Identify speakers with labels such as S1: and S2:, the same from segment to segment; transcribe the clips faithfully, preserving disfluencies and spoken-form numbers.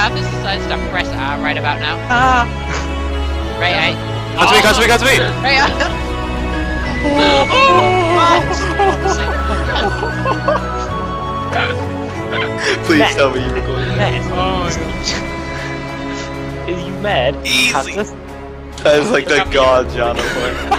S1: I've just decided to press R right about now.
S2: Ah!
S1: Right, eh?
S3: Come to me, come to me, come to me!
S1: Right, eh?
S3: Please
S2: Matt.
S3: tell me you recorded.
S2: Matt.
S1: Oh,
S2: Are you mad?
S3: Easy.
S2: Cactus?
S3: That is like the god, Jonathan.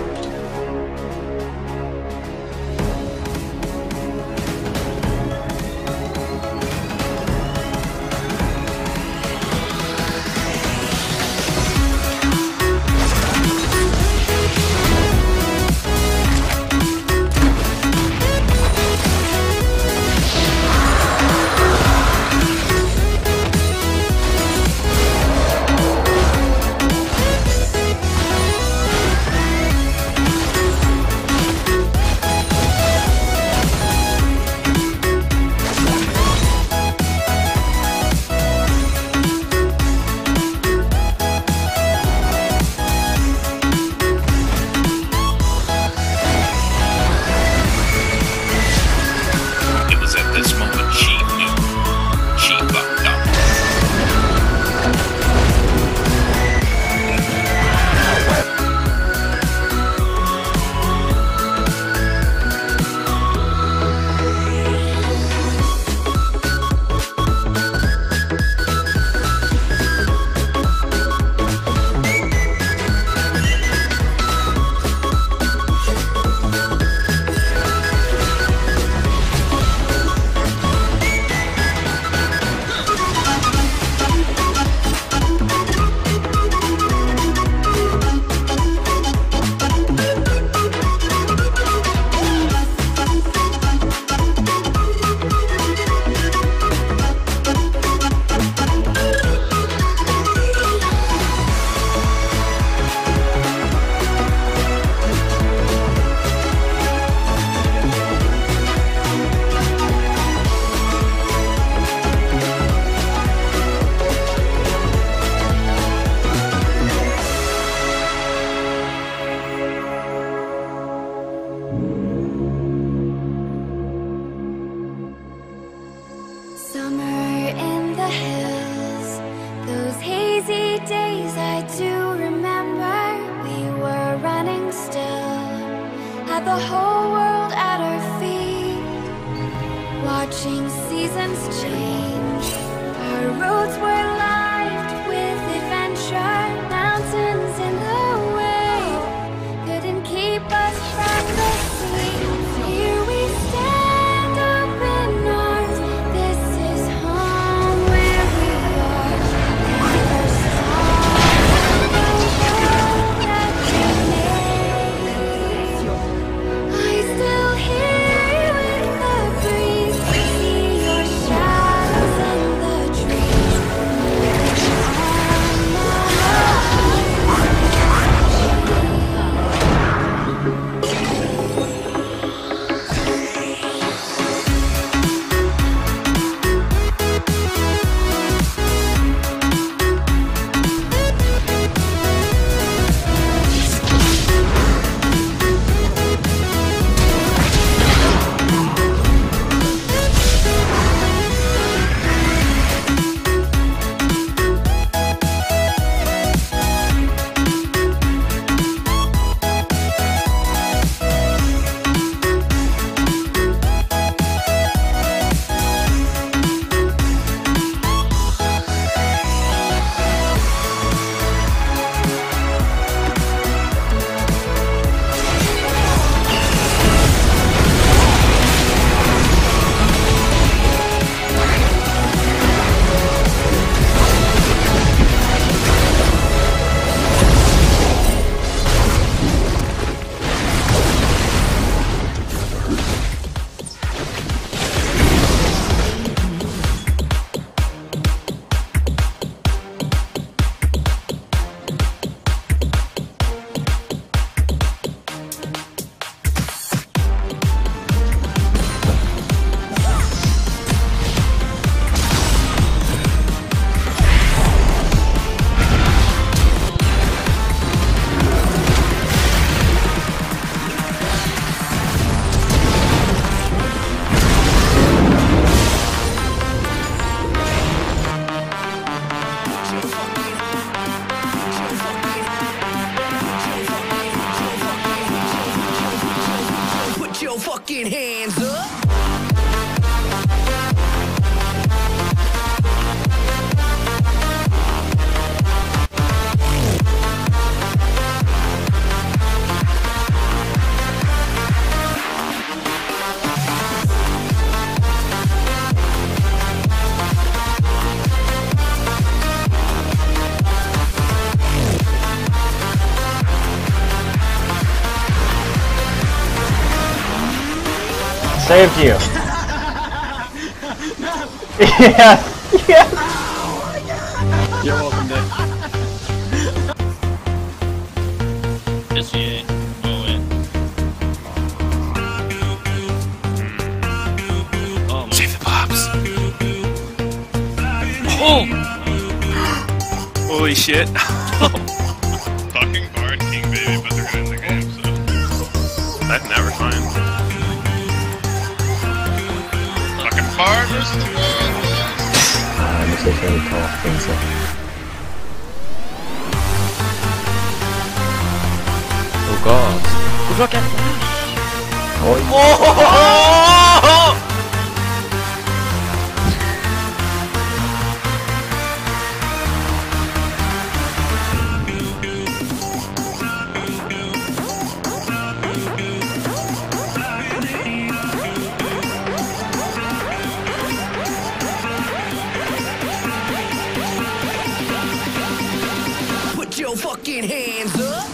S4: It was at this moment she knew. She fucked up.
S5: Summer in the hills, those hazy days I do remember. We were running still, had the whole world at our feet, watching seasons change. Our roads were lined with adventure, mountains in the way couldn't keep us from the sea. Here we stand open arms. This is home where we are. Never saw the world that we made. I still hear with the breeze. See your shadow.
S2: saved you. Yeah, yeah.
S6: You're welcome, Dick.
S4: This yeah. Oh wait. Oh, save the pops. Oh! Holy shit.
S7: Fucking Bard King, baby, but they're gonna end the game, so. That's never fine. Fucking Bard versus the world.
S2: Ah, myślę, że to w końcu.
S6: Oh god. Good luck, Flash.
S2: Oj.
S8: Put your fucking hands up.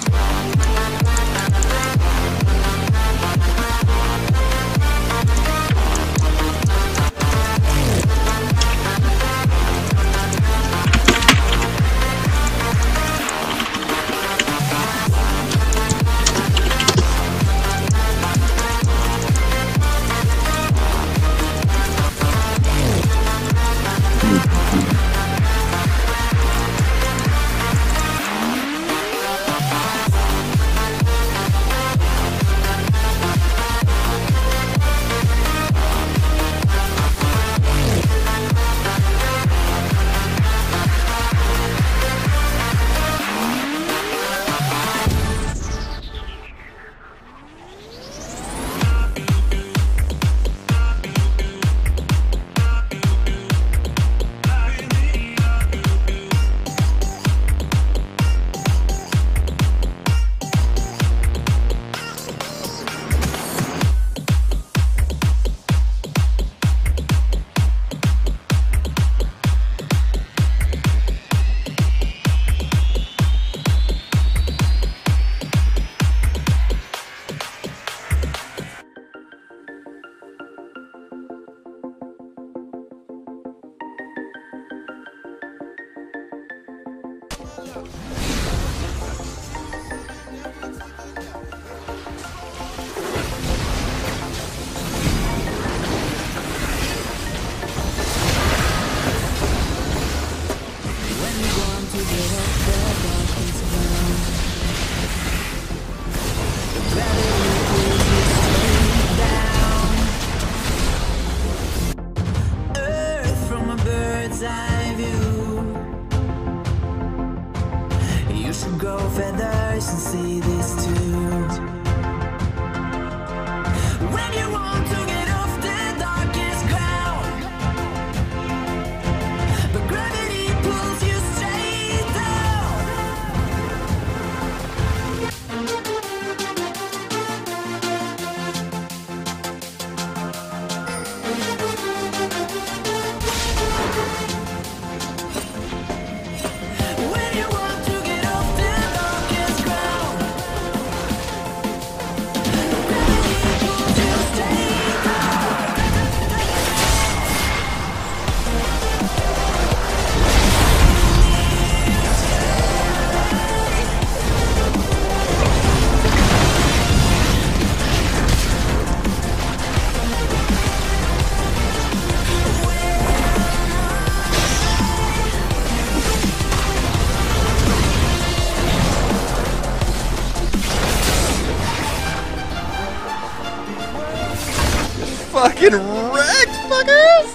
S8: Feathers and see this too. When you want to get off the darkest ground, but gravity pulls you straight down. When you want to get off the darkest ground, gravity pulls you straight down.
S3: Fucking wrecked, fuckers!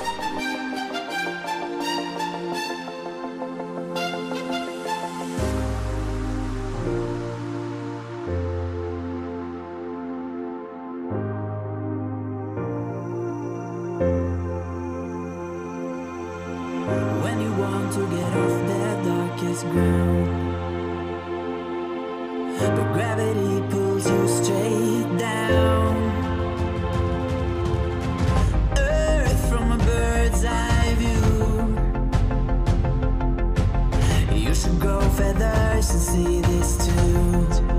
S8: When you want to get off that darkest ground, but gravity pulls you straight down. Earth from a bird's eye view. You should grow feathers and see this too.